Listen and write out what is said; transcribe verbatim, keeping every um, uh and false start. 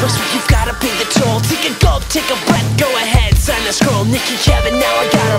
knows what you've gotta pay the toll. Take a gulp, take a breath, go ahead, sign the scroll. Nikki, Kevin, now I gotta